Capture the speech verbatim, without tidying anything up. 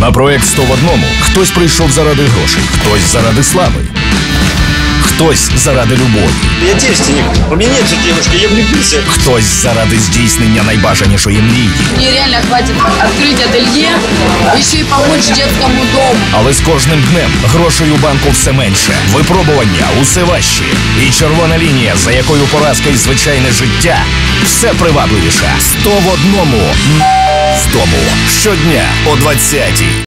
На проект сто в одному хтось прийшов заради грошей, хтось заради слави, хтось заради любові. Я девственник, у меня нет же девушки, я влюбился. Хтось заради здійснення найбажанішої мрії. Мне реально хватит открыть ателье, еще и помочь детскому дому. Але з кожним днем грошей у банку все менше, випробування усе важчі. І червона лінія, за якою поразка і звичайне життя, все привабливіше. Сто в одному. В тому. Щодня о двадцятій.